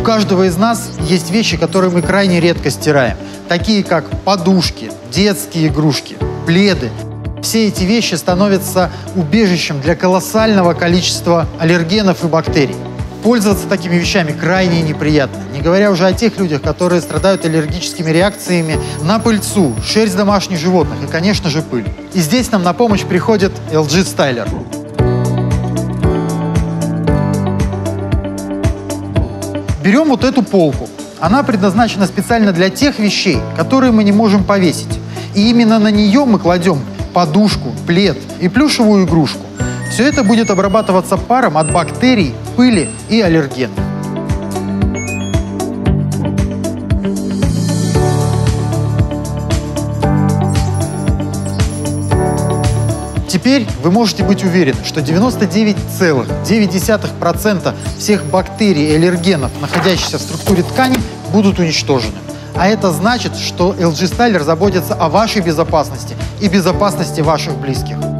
каждого из нас есть вещи, которые мы крайне редко стираем, такие как подушки, детские игрушки, пледы. Все эти вещи становятся убежищем для колоссального количества аллергенов и бактерий. Пользоваться такими вещами крайне неприятно, не говоря уже о тех людях, которые страдают аллергическими реакциями на пыльцу, шерсть домашних животных и, конечно же, пыль. И здесь нам на помощь приходит LG Styler. Берем вот эту полку. Она предназначена специально для тех вещей, которые мы не можем повесить. И именно на нее мы кладем подушку, плед и плюшевую игрушку. Все это будет обрабатываться паром от бактерий, пыли и аллергенов. Теперь вы можете быть уверены, что 99,9% всех бактерий и аллергенов, находящихся в структуре ткани, будут уничтожены. А это значит, что LG Styler заботится о вашей безопасности и безопасности ваших близких.